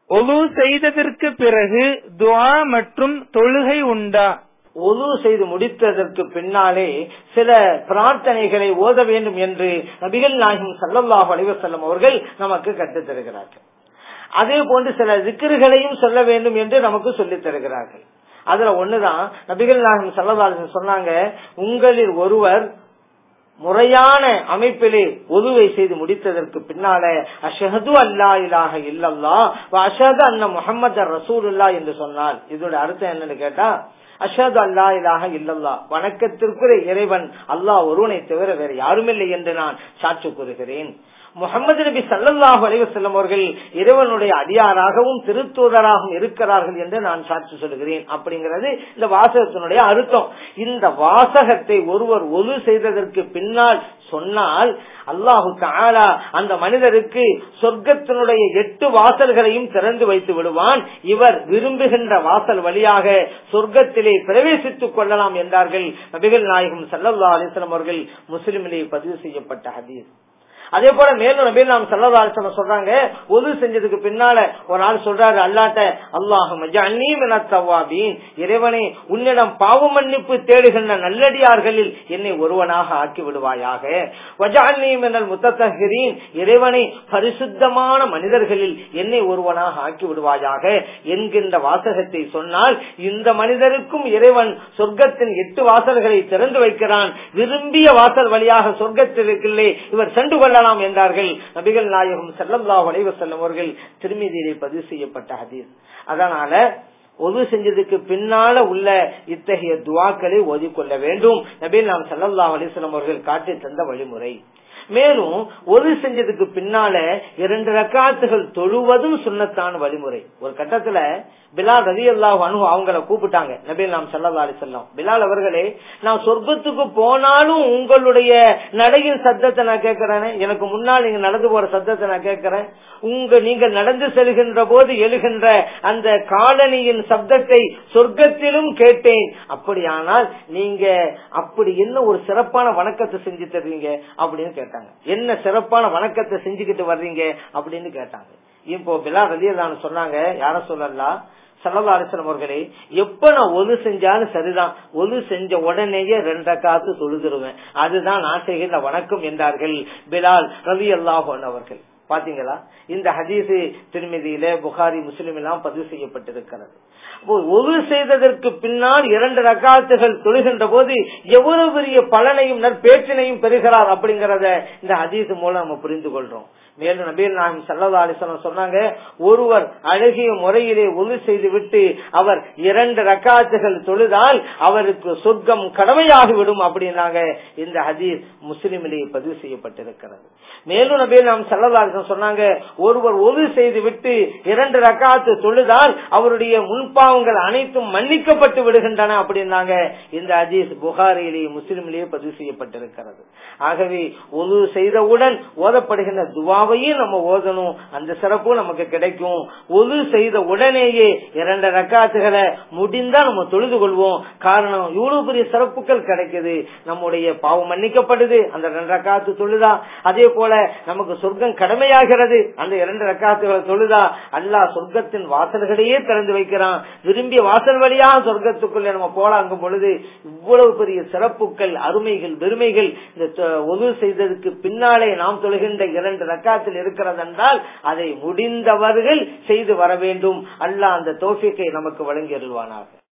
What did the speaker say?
ஒது செய்ததற்கு பிறகு துஆ மற்றும் தொழுகை உண்டா? ஒது செய்து முடித்ததற்கு பின்னாலே சில பிரார்த்தனைகளை ஓத வேண்டும் என்று நபிகள் நாயகம் ஸல்லல்லாஹு அலைஹி வஸல்லம் அவர்கள் நமக்கு கற்றுத் தருகிறார்கள். அதே போன்று சில திக்ருகளையும் சொல்ல வேண்டும் என்று நமக்கு சொல்லித் தருகிறார்கள். அதுல ஒண்ணுதான் நபிகள் நாயகம் ஸல்லல்லாஹு அலைஹி வஸல்லம் சொன்னாங்க, உங்களில் ஒருவர் முறையான அமைப்பிலே ஒதுவை செய்து முடித்ததற்கு பின்னால அஷ்ஹது அல்லா இலாஹ இல்லல்லாஹ் வ அஷ்ஹது அன்ன முஹம்மதர் ரசூலுல்லாஹ் என்று சொன்னால் இதோட அர்த்தம் என்னன்னு கேட்டா, அஷ்ஹது அல்லா இலாஹ இல்லல்லாஹ், வணக்கத்திற்குரிய இறைவன் அல்லாஹ் ஒருவனை தவிர வேற யாருமில்லை என்று நான் சாட்சி கூறுகிறேன். முஹம்மது நபி ஸல்லல்லாஹு அலைஹி வஸல்லம் அவர்கள் இறைவனுடைய அடியாராகவும் திருத்தூதராகவும் இருக்கிறார்கள் என்று நான் சாட்சி சொல்கிறேன் அப்படிங்கிறது இந்த வாசகத்தினுடைய அர்த்தம். இந்த வாசகத்தை ஒருவர் ஒது செய்ததற்கு பின்னால் சொன்னால் அல்லாஹு தஆலா அந்த மனிதருக்கு சொர்க்கத்தினுடைய 8 வாசல்களையும் திறந்து வைத்து விடுவான். இவர் விரும்புகின்ற வாசல் வழியாக சொர்க்கத்திலே பிரவேசித்துக் கொள்ளலாம் என்றார்கள் நபிகள் நாயகம் ஸல்லல்லாஹு அலைஹி வஸல்லம் அவர்கள். முஸ்லிமிலே பதிவு செய்யப்பட்ட ஹதீஸ். அதே போல மேலும் நபி நாம் ஸல்லல்லாஹு அலைஹி வஸல்லம் சொல்றாங்க, ஒது செஞ்சதுக்கு பின்னால ஒரு ஆள் சொல்றாரு அல்லாஹ்ட்ட, அல்லாஹும்ம ஜஅல்னி மினத் தவ்வாபீன், இறைவனே உன்னிடம் பாவ மன்னிப்பு தேடுகின்ற நல்லடியார்களில் என்னை ஒருவனாக ஆக்கி விடுவாயாக. வஜஅல்னி மினல் முத்தத்தஹிரீன், இறைவனே பரிசுத்தமான மனிதர்களில் என்னை ஒருவனாக ஆக்கி விடுவாயாக என்கின்ற வாசகத்தை சொன்னால் இந்த மனிதருக்கும் இறைவன் சொர்க்கத்தின் 8 வாசல்களை திறந்து வைக்கிறான். விரும்பிய வாசல் வழியாக சொர்க்கத்திற்குள்ளே இவர் சென்று கொள்ளலாம் என்றார்கள் நபிகள் நாயகம் ஸல்லல்லாஹு அலைஹி வஸல்லம் அவர்கள். திருமிதியிலே பதிவு செய்யப்பட்ட ஹதீஸ். அதனால ஒது செஞ்சதுக்கு பின்னால உள்ள இத்தகைய துஆக்களை ஓதிக்கொள்ள வேண்டும். நபிகள் நாயகம் ஸல்லல்லாஹு அலைஹி வஸல்லம் அவர்கள் காட்டி தந்த வழிமுறை. மேலும் ஒது செஞ்சதுக்கு பின்னால 2 ரக்காத்துகள் தொழுவதும் சுன்னத்தான வழிமுறை. ஒரு கட்டத்துல பிலால் ரலியல்லாஹு அன்ஹு அவங்கள கூப்பிட்டாங்க நபி நாம் ஸல்லல்லாஹு அலைஹி வஸல்லம், பிலால் அவர்களே, நான் சொர்க்கத்துக்கு போனாலும் உங்களுடைய நடையின் சத்தத்தை நான் கேட்கிறேன், எனக்கு முன்னால் நீங்க நடந்து போற சத்தத்தை நான் கேட்கிறேன், நீங்கள் நடந்து செல்கின்ற போது எழுகின்ற அந்த காலணியின் சப்தத்தை சொர்க்கத்திலும் கேட்டேன். அப்படியானால் நீங்க அப்படி என்ன ஒரு சிறப்பான வணக்கத்தை செஞ்சு தர்றீங்க அப்படின்னு கேட்டாங்க. என்ன சிறப்பான வணக்கத்தை செஞ்சுக்கிட்டு வர்றீங்க அப்படின்னு கேட்டாங்க. இப்போ பிலால் ரலியல்லாஹு அன்ஹு சொன்னாங்க, யார சொல்லலாம், ஸல்லல்லாஹு அலைஹி வஸல்லம் அவர்களே, எப்ப நான் ஒது செஞ்சாலும் சரிதான், ஒது செஞ்ச உடனேயே 2 ரக்காத்து தொழுதுருவேன், அதுதான் நான் செய்கின்ற வணக்கம் என்றார்கள் பிலால் ரலியல்லாஹு அன்ஹு அவர்கள். பாத்தீங்களா, இந்த ஹதீஸ் திருமிதியில புகாரி முஸ்லிம் எல்லாம் பதிவு செய்யப்பட்டிருக்கிறது. ஒது செய்ததற்கு பின்னால் 2 ரக்காத்துகள் தொழுகின்ற போது எவ்வளவு பெரிய பலனையும் நற்பேற்றினையும் பெறுகிறார் அப்படிங்கறத இந்த ஹதீஸ் மூலம் நம்ம புரிந்து கொள்றோம். மேலும் நபிகள் நாயகம் ஸல்லல்லாஹு அலைஹி வஸல்லம் சொன்னாங்க, ஒருவர் அழகிய முறையிலே ஒது செய்து விட்டு அவர் 2 ரக்காத்துகள் தொழுதால் அவருக்கு சொர்க்கம் கடமையாகிவிடும் அப்படின்னாங்க. இந்த ஹதீஸ் முஸ்லிமிலேயே பதிவு செய்யப்பட்டிருக்கிறது. மேலும் நபிகள் நாயகம் ஸல்லல்லாஹு அலைஹி வஸல்லம் சொன்னாங்க, ஒருவர் ஒது செய்து விட்டு 2 ரக்காத்து தொழுதால் அவருடைய முன்பாவங்கள் அனைத்தும் மன்னிக்கப்பட்டு விடுகின்றன அப்படின்னாங்க. இந்த ஹதீஸ் புகாரியிலேயே முஸ்லிமிலேயே பதிவு செய்யப்பட்டிருக்கிறது. ஆகவே ஒது செய்தவுடன் ஓதப்படுகின்ற துஆவையும் நம்ம ஓதணும், அந்த சிறப்பும் நமக்கு கிடைக்கும். ஒது செய்த உடனேயே 2 ரக்காத்துகளை முடிந்தா நம்ம தொழுது கொள்வோம். காரணம், இவ்வளவு பெரிய சிறப்புகள் கிடைக்குது, நம்முடைய பாவம் மன்னிக்கப்படுது அந்த 2 ரக்காத்து தொழுதா. அதே போல நமக்கு சொர்க்கம் கடமையாகிறது அந்த 2 ரக்காத்துகளை தொழுதா. அல்லாஹ் சொர்க்கத்தின் வாசல்களையே திறந்து வைக்கிறான். விரும்பிய வாசல் வழியாக சொர்க்கத்துக்குள்ளே நம்ம போலாங்கும் பொழுது இவ்வளவு பெரிய சிறப்புகள், அருமைகள், பெருமைகள் இந்த ஒது செய்ததுக்கு பின்னாலே நாம் தொழுகின்ற 2 ரக்காத்தில் இருக்கிறது என்றால் அதை முடிந்தவர்கள் செய்து வர வேண்டும். அல்லாஹ் அந்த தௌஃபீக்கை நமக்கு வழங்கி அருள்வானாக.